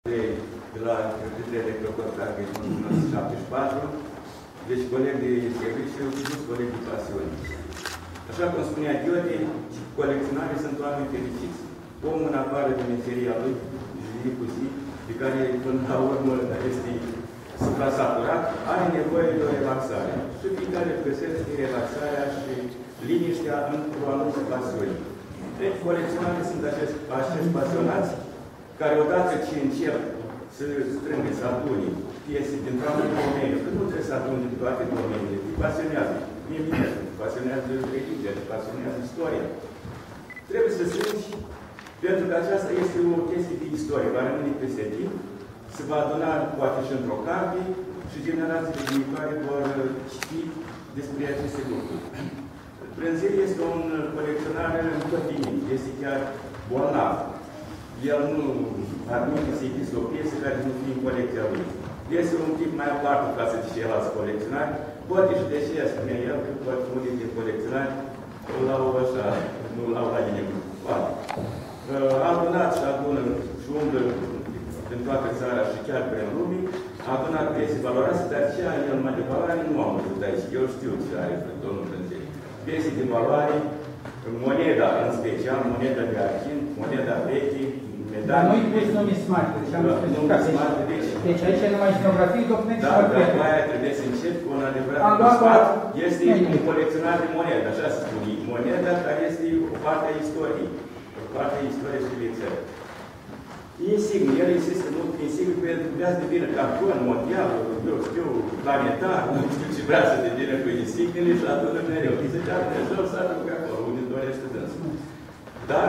de la Creditele de Procotacă în 1974, deci colegi de serviciu plus colegi de pasiune. Așa cum spunea Gheorghe, colecționarii sunt oameni fericiți. Omul în afară de meseria lui, zi cu zi, de care până la urmă este supra-saturat, are nevoie de o relaxare. Și fiecare găsește relaxarea și liniștea într-o anumită pasiune. Deci, colecționarii sunt acești pasionați care odată ce încep să strângă, să adune piese dintr-un anumit domeniu, că nu trebuie să adune din toate domeniile, te pasionează, evident, te pasionează religia, te pasionează istoria. Trebuie să strângi, pentru că aceasta este o chestie de istorie, va rămâne peste timp, se va aduna poate și într-o carte și generațiile viitoare vor citi despre aceste lucruri. Brânzil este un colecționar împătimit, este chiar bolnav. El nu admite să existe o piesă care nu fie în colecția lui. Este un tip mai aparte față de ceilalți colecționari. Poate și de ce spune el, că poate unii din colecționari îl au așa, nu îl au la inimă. A adunat și adună și umblă în toată țara și chiar prin lume, a adunat piese valoroase, dar ce are el mai de valoare nu am văzut aici. Eu știu ce are domnul Brânzil. Piese de valoare, moneda în special, moneda de argint, moneda veche, dar nu-i pus numismatică, deci am specificat. Deci aici e numai etnografie, documente și hărfie. Da, aia trebuie să încep cu un adevărat numismat. Este un colecționar de monedă, așa se spune. Moneda care este o parte a istoriei. O parte a istoriei și vieței. Insigne, el insistă mult pe insigne, că el vrea să devină campion mondial, eu știu, planetar, nu știu ce vrea să devină cu insignele și adună mereu. Îi zicea Dumnezeu să ajungă acolo, unde dorește dânsul. Dar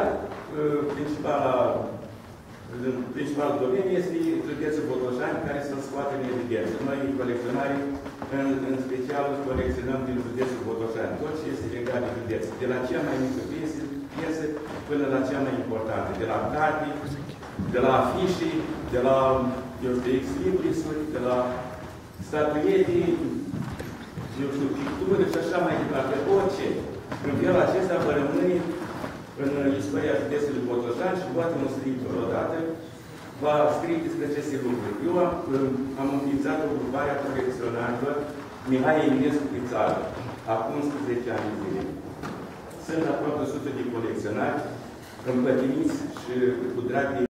principalul domeniu este județul Botoșani, care să-l scoate în evidență. Noi, colecționarii, în special, colecționăm din județul Botoșani. Tot ce este legat de județ. De la cea mai mică piesă până la cea mai importantă. De la carte, de la afișe, de la, eu știu, ex-librisuri, de la statuete, eu știu, picturi și așa mai departe. Orice. În felul acesta vă rămâne în istoria județului Botoșani și poate un scriitor odată va scrie despre aceste lucruri. Eu am înființat o grupare a colecționarilor Mihai Eminescu pe țară, acum 11 ani zile. Sunt aproape 100 de colecționari împătimiți și cu drag de